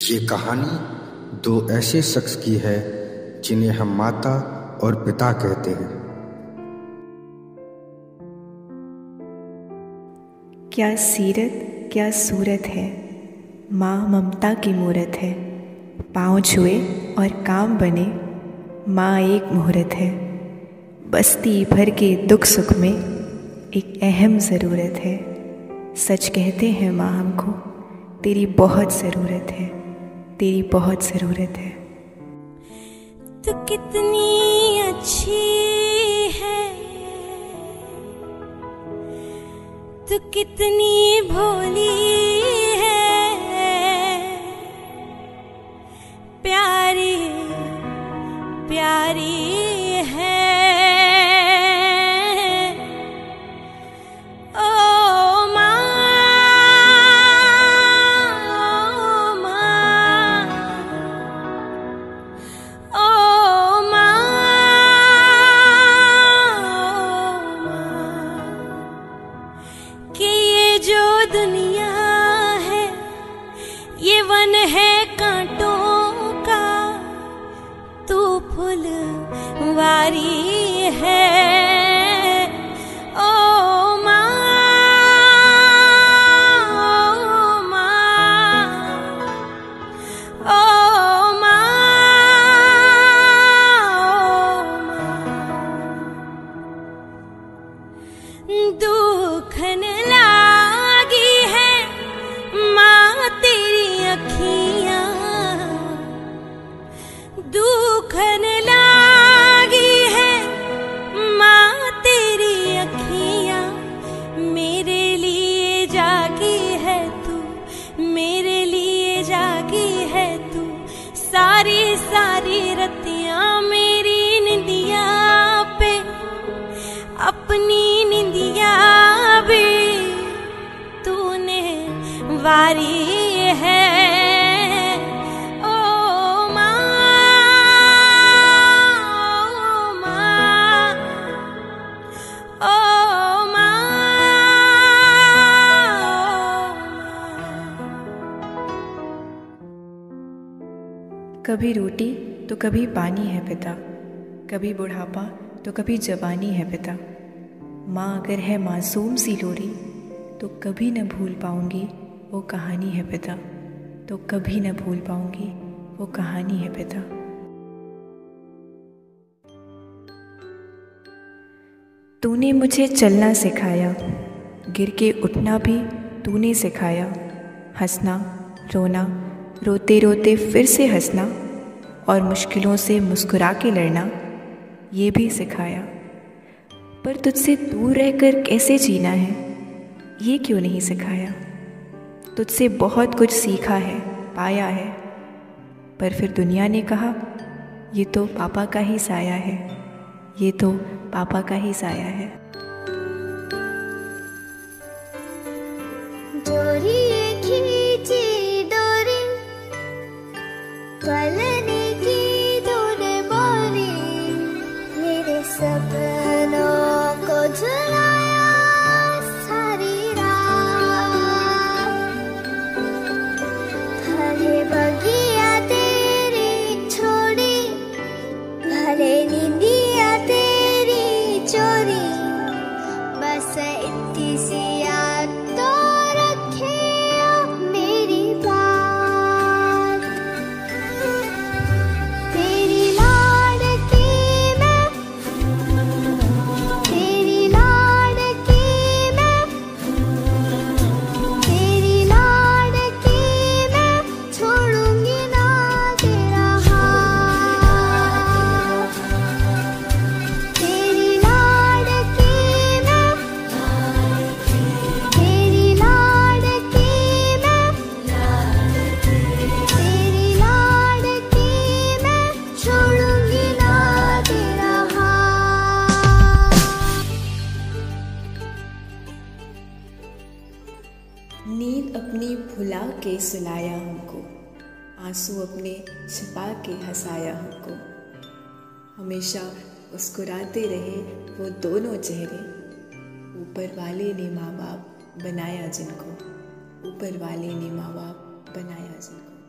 ये कहानी दो ऐसे शख्स की है जिन्हें हम माता और पिता कहते हैं। क्या सीरत क्या सूरत है, माँ ममता की मूरत है। पाँव छुए और काम बने, माँ एक मुहूर्त है। बस्ती भर के दुख सुख में एक अहम ज़रूरत है। सच कहते हैं माँ हमको, तेरी बहुत ज़रूरत है, तेरी बहुत ज़रूरत है। तू कितनी अच्छी है, तू कितनी भोली है, प्यारी प्यारी है। दुनिया है ये वन है कांटों का, तू फुलवारी है। ओ माँ, ओ माँ, ओ माँ, दुख न लागी है माँ तेरी अखियाँ, दुख न लागी है माँ तेरी अखियाँ। मेरे लिए जागी है तू, मेरे लिए जागी है तू। सारी सारी रतियाँ मेरी निंदिया पे, अपनी निंदिया भी तूने वारी है। ओ माँ, ओ माँ, ओ माँ, कभी रोटी तो कभी पानी है पिता, कभी बुढ़ापा तो कभी जवानी है पिता। माँ अगर है मासूम सी लोरी, तो कभी न भूल पाऊंगी वो कहानी है पिता, तो कभी न भूल पाऊंगी वो कहानी है पिता। तूने मुझे चलना सिखाया, गिर के उठना भी तूने सिखाया। हंसना रोना, रोते रोते फिर से हंसना, और मुश्किलों से मुस्कुरा के लड़ना, ये भी सिखाया। पर तुझसे दूर रहकर कैसे जीना है, ये क्यों नहीं सिखाया। तुझसे बहुत कुछ सीखा है, पाया है, पर फिर दुनिया ने कहा ये तो पापा का ही साया है, ये तो पापा का ही साया है। डोरी खींची डोरी, पलने की तूने बोली, मेरे सपनों को झुलाया सारी रात। भले बगिया तेरी छोड़ी, भले नींदिया तेरी चोरी, बस इतनी सी याद तो रखे मेरी बात। तेरी लाडकी मैं, तेरी लाडकी मैं, तेरी लाडकी मैं, छोड़ूंगी ना तेरा हाथ। तेरी लाडकी मैं, तेरी लाडकी मैं, तेरी लाडकी मैं, छोड़ूंगी ना तेरा हाथ। नींद अपनी भुला के सुलाया हमको, आंसू अपने छिपा के हंसाया हमको। हमेशा मुस्कुराते रहे वो दोनों चेहरे, ऊपर वाले ने माँ बाप बनाया जिनको, ऊपर वाले ने माँ बाप बनाया जिनको।